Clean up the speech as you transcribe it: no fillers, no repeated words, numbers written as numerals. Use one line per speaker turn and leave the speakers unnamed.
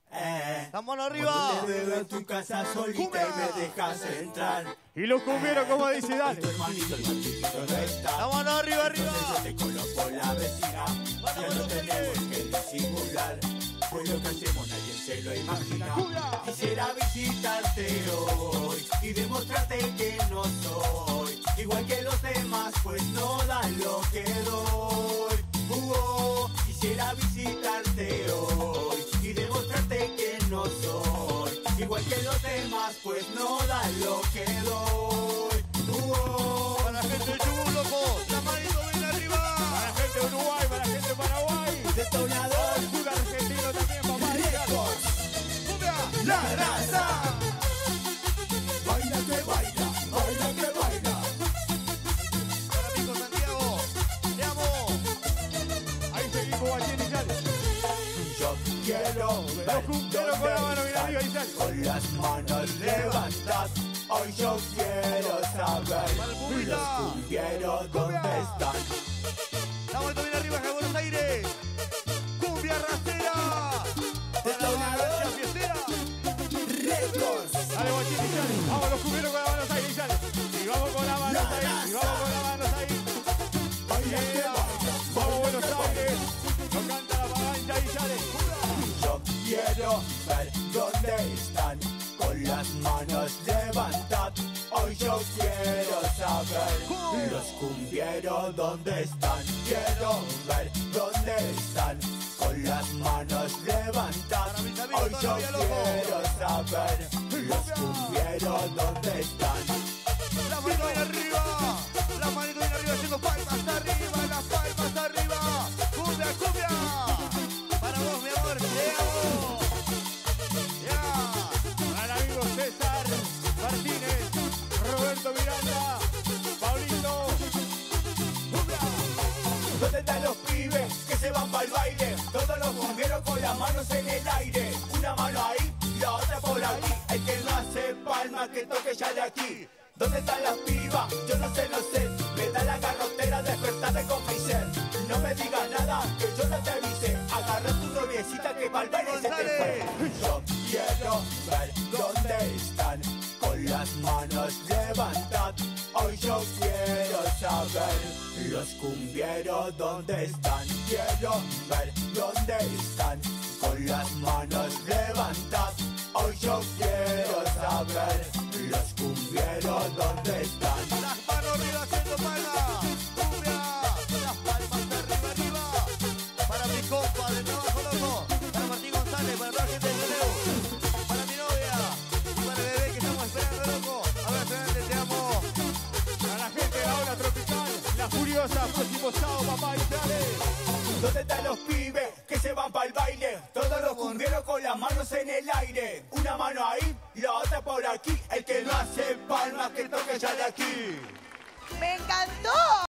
La mano arriba.
Cuando te veo en tu casa solita y me dejas entrar.
Y los cumbieros, como dice, dale.
Tu hermanito el más chiquito no está.
La mano arriba, arriba.
Entonces yo te coloco la vecina. Ya no tenemos que disimular. Pues lo que hacemos nadie se lo imagina. Quisiera visitarte hoy y demostrarte que no soy igual que los demás, pues no dan lo que doy. Quisiera visitarte hoy y demostrarte que no soy igual que los demás, pues no dan lo que doy.
Para la gente de Chubut, loco. La manito bien arriba.
Para la gente de Uruguay, para la gente de Paraguay.
Detonador
Un argentino también, papá.
Records. La raza. Baila que baila, baila que baila.
Para Pico Santiago. Te amo.
Ahí seguimos, Guachín y sale.
Yo quiero ver
Los cumbieros con la mano bien arriba y sale.
con las manos levantadas. Hoy yo quiero saber los cumbieros dónde están.
La manito bien arriba, de Buenos Aires. Cumbia racera.
Detonador
La fiestera.
Records.
Dale, Guachín y sale. Vamos los cumbieros con la mano ahí y sale. Y vamos con la mano ahí. Y vamos con la mano ahí.
Baila que
Yeah.
baila,
Vamos,
baila
Buenos
que baila.
Aires. Nos canta la palancha y sale.
Yo quiero ver dónde están con las manos levantadas. Hoy yo quiero saber los cumbieros dónde están. Quiero ver dónde están con las manos levantadas.
Para mis amigos
Hoy yo
todavía, loco.
quiero saber los cumbieros dónde están.
La manito bien arriba. La manito bien arriba haciendo palmas arriba. Las palmas arriba. Cumbia, cumbia. Para vos, mi amor. Te amo. Ya.
Para el amigo César Martínez, Roberto Miranda, Paulito.
¿Dónde están los pibes que se van para el baile? Todos los cumbieros con las manos en el aire. Una mano ahí, la otra por aquí. El que no hace palma, que toque ya de aquí. ¿Dónde están las pibas? Yo no sé, no sé. Me da la garrotera, despertarme con Pfizer. No me digas nada, que yo no te avise. Agarra tu noviecita que pa'l baile se te fue. Yo quiero ver dónde están con las manos levantadas. Hoy yo quiero saber los cumbieros dónde están. Quiero ver dónde están con las manos levantadas. Hoy yo quiero saber los cumbieros dónde están.
Las manos arriba haciendo palmas. Cumbia. Las palmas de arriba, arriba. Para mi compa de trabajo, loco. Para Martín González, para toda la gente de Leo. Para mi novia. Y para el bebé que estamos esperando, loco. A ver, Fernández, te amo.
Para la gente de la ola tropical, la furiosa, próximo sábado, papá, y sale.
¿Dónde están los pibes que se van para el baile? Todos los cumbieros con las manos en el aire. Una mano ahí, la otra por aquí. El que no hace palmas, que toque ya de aquí.
¡Me encantó!